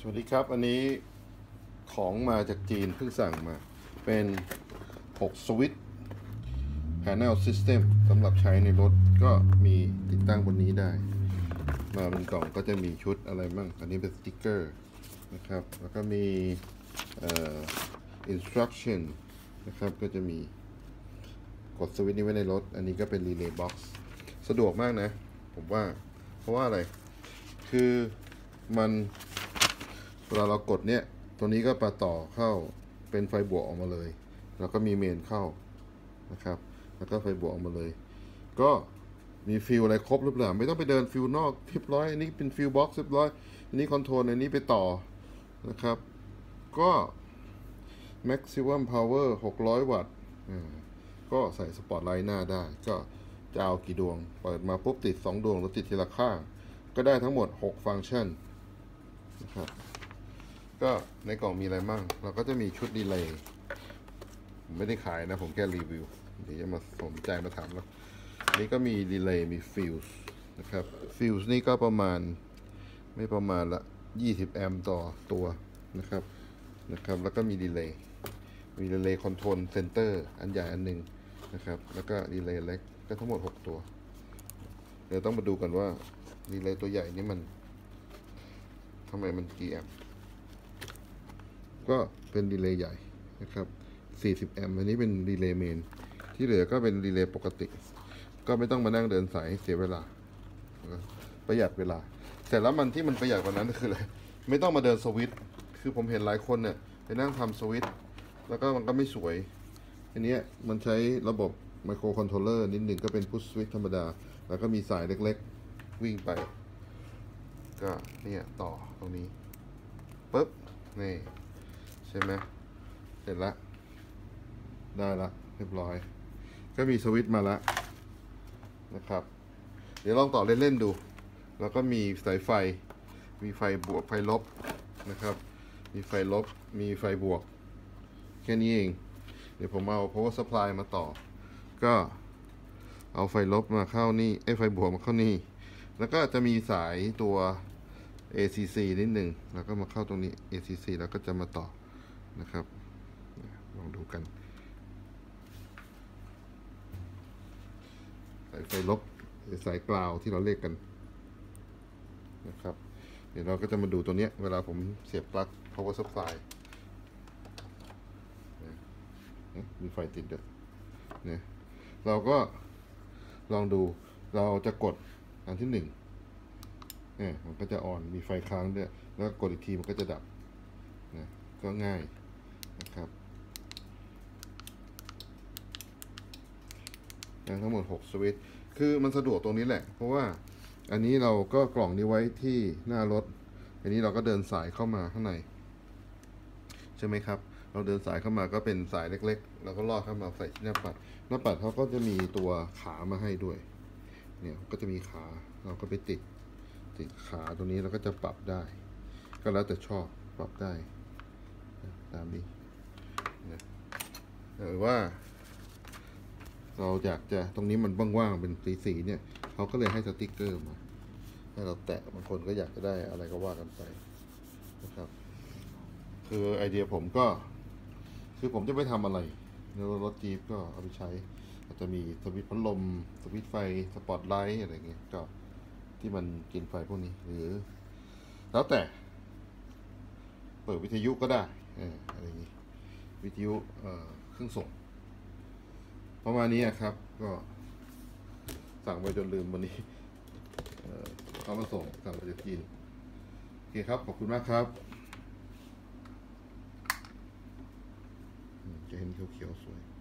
สวัสดีครับอันนี้ของมาจากจีนเพิ่งสั่งมาเป็น6สวิตช์ Panel System สำหรับใช้ในรถก็มีติดตั้งบนนี้ได้มาเป็นกล่องก็จะมีชุดอะไรบ้างอันนี้เป็นสติ๊กเกอร์นะครับแล้วก็มีinstruction นะครับก็จะมีกดสวิตช์นี้ไว้ในรถอันนี้ก็เป็น Relay Box สะดวกมากนะผมว่าเพราะว่าอะไรคือมันเวลาเรากดเนี่ยตัวนี้ก็มาต่อเข้าเป็นไฟบวกออกมาเลยแล้วก็มีเมนเข้านะครับแล้วก็ไฟบวกออกมาเลยก็มีฟิลอะไรครบหรือเปล่าไม่ต้องไปเดินฟิลนอกเรียบร้อยอันนี้เป็นฟิลบ็อกซ์เรียบร้อยอันนี้คอนโทรลอันนี้ไปต่อนะครับก็ maximum power 600 วัตต์ก็ใส่สปอตไลท์หน้าได้ก็จะเอากี่ดวงเปิดมาปุ๊บติด2ดวงหรือติดทีละข้างก็ได้ทั้งหมด6ฟังก์ชันนะครับก็ในกล่องมีอะไรบ้างเราก็จะมีชุดดีเลย์ผมไม่ได้ขายนะผมแค่รีวิวเดี๋ยวจะมาสนใจมาถามแล้วนี่ก็มีดีเลย์มีฟิวส์นะครับฟิวส์นี่ก็ประมาณไม่ประมาณละ20 แอมป์ต่อตัวนะครับแล้วก็มีดีเลย์คอนโทรลเซนเตอร์อันใหญ่อันหนึ่งนะครับแล้วก็ดีเลย์เล็กก็ทั้งหมด6ตัวเดี๋ยวต้องมาดูกันว่าดีเลย์ตัวใหญ่นี่มันทำไมมันกี่แอมป์ก็เป็นดีเลย์ใหญ่นะครับ40 แอมป์อันนี้เป็นดีเลย์เมนที่เหลือก็เป็นดีเลย์ปกติก็ไม่ต้องมานั่งเดินสายเสียเวลาประหยัดเวลาแต่แล้วมันที่มันประหยัดกว่านั้นคืออะไรไม่ต้องมาเดินสวิตช์คือผมเห็นหลายคนเนี่ยไปนั่งทำสวิตช์แล้วก็มันก็ไม่สวยอันนี้มันใช้ระบบไมโครคอนโทรลเลอร์นิดหนึ่งก็เป็นพุชสวิตช์ธรรมดาแล้วก็มีสายเล็กๆวิ่งไปก็เนี่ยต่อตรงนี้ปึ๊บนี่ใช่ไหมเสร็จแล้วได้ละเรียบร้อยก็มีสวิตช์มาแล้วนะครับเดี๋ยวลองต่อเล่นๆดูแล้วก็มีสายไฟมีไฟบวกไฟลบนะครับมีไฟลบมีไฟบวกแค่นี้เองเดี๋ยวผมเอา power supply มาต่อก็เอาไฟลบมาเข้านี่ไฟบวกมาเข้านี่แล้วก็จะมีสายตัว ACC นิดหนึ่งแล้วก็มาเข้าตรงนี้ ACC แล้วก็จะมาต่อนะครับลองดูกันสายไฟลบสายกราวที่เราเรียกกันนะครับเดี๋ยวเราก็จะมาดูตัวนี้เวลาผมเสียบปลั๊ก power supply มีไฟติดด้วยเนี่ยเราก็ลองดูเราจะกดอันที่1มันก็จะออนมีไฟค้างด้วยแล้วกดอีกทีมันก็จะดับนะก็ง่ายนะครับทั้งหมด6สวิตช์คือมันสะดวกตรงนี้แหละเพราะว่าอันนี้เราก็กล่องนี้ไว้ที่หน้ารถอันนี้เราก็เดินสายเข้ามาข้างในใช่ไหมครับเราเดินสายเข้ามาก็เป็นสายเล็กๆเราก็ลอดเข้ามาใส่ที่หน้าปัดเขาก็จะมีตัวขามาให้ด้วยเนี่ยก็จะมีขาเราก็ไปติดขาตรงนี้เราก็จะปรับได้ก็แล้วแต่ชอบปรับได้ตามนี้นะหรือว่าเราอยากจะตรงนี้มันว่างๆเป็นสีเนี่ยเขาก็เลยให้สติ๊กเกอร์มาให้เราแตะบางคนก็อยากจะได้อะไรก็ว่ากันไปนะครับคือไอเดียผมก็คือผมจะไม่ทำอะไรในรถจี๊ปก็เอาไปใช้อาจจะมีสวิตช์พัดลมสวิตช์ไฟสปอตไลท์อะไรเงี้ยก็ที่มันกินไฟพวกนี้หรือแล้วแต่เปิดวิทยุก็ได้อะไรอย่างนี้วิทยุเครื่องส่งประมาณนี้ครับก็สั่งไปจนลืมวันนี้เขามาส่งสั่งมาจากจีนโอเคครับขอบคุณมากครับจะเห็นเขียวๆสวย